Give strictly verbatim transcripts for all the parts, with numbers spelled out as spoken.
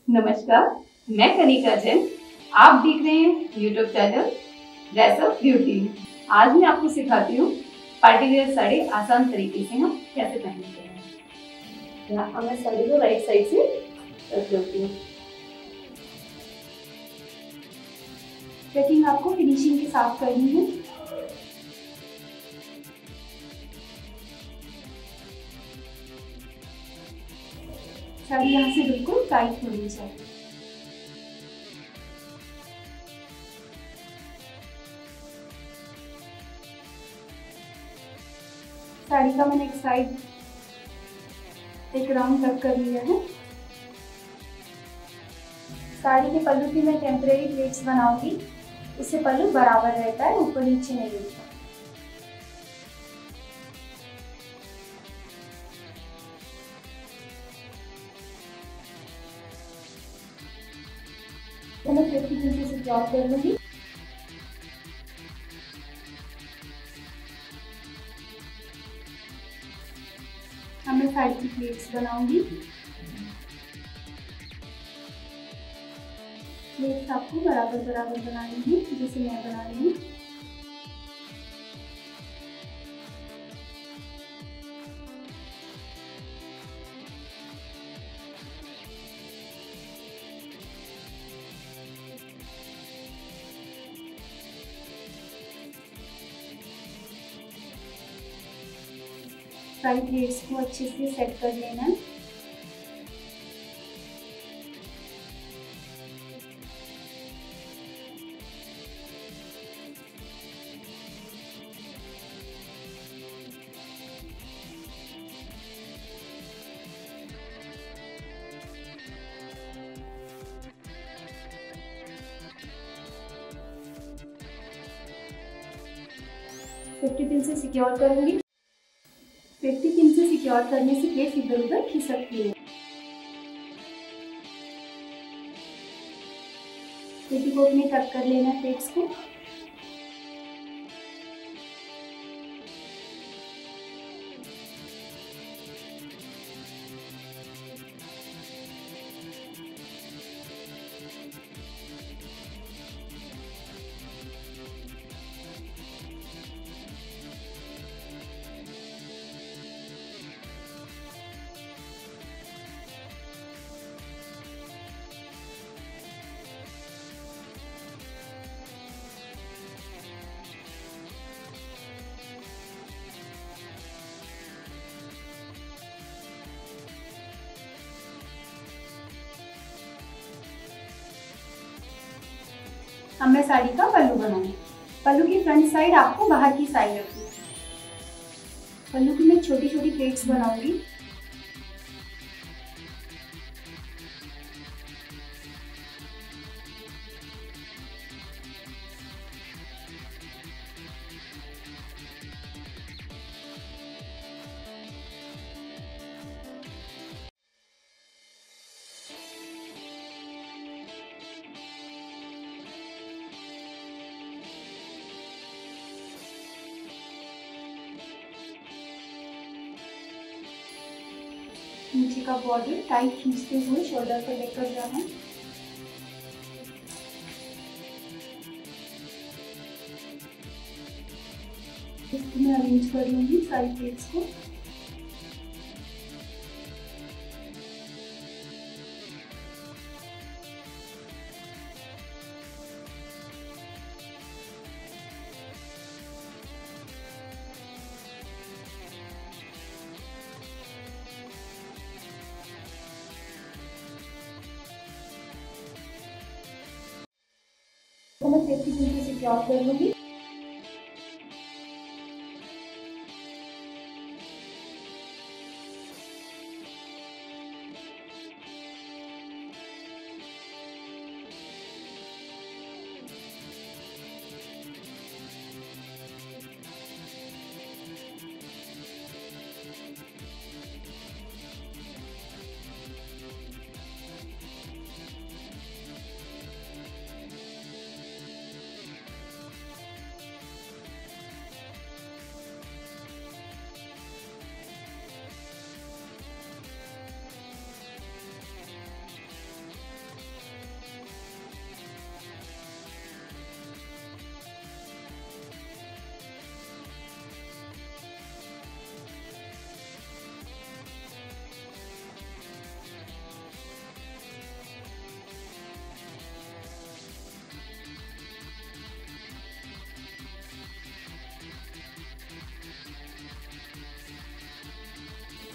नमस्कार, मैं कनिका जैन। आप देख रहे हैं YouTube channel dress up beauty. आज मैं आपको सिखाती हूँ पार्टी वेयर साड़ी आसान तरीके से हम कैसे पहनते हैं। यहाँ मैं साड़ी को राइट साइड से रख लेती हूँ। कटिंग आपको फिनिशिंग के साथ करनी है। साड़ी यहाँ से बिल्कुल टाइट होनी चाहिए। साड़ी का मैंने एक साइड एक राउंड कट कर लिया है। साड़ी के पल्लू की मैं टेम्परेरी प्लेट्स बनाऊंगी, इससे पल्लू बराबर रहता है, ऊपर नीचे नहीं होता। तो मैं फिफ्टी इंच से ड्रॉ कर लूंगी। अब मैं साइड की प्लेट्स बनाऊंगी। प्लेट्स आपको बराबर बराबर बनानी है, जैसे मैं बना रही हूँ। सारी प्लेट्स को अच्छे से सेट कर लेना है। फिफ्टी पिन से सिक्योर करूंगी। फिफ्टी पिन से सिक्योर करने से प्लेट इधर उधर खिसकती है। पेटीकोट में कट कर लेना है प्लेट्स को। अब मैं साड़ी का पल्लू बनाऊंगी। पल्लू की फ्रंट साइड आपको बाहर की साइड रखनी है। पल्लू की मैं छोटी छोटी प्लेट्स बनाऊंगी। नीचे का बॉर्डर टाइट खींचते हुए शोल्डर पर लेकर जाना है। इसको मैं अरेंज कर लूंगी सारी प्लेट्स को। तो मैं सेफ्टी पिन से सिक्योर कर लूंगी।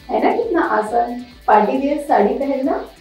है ना कितना आसान पार्टी वेयर साड़ी पहनना।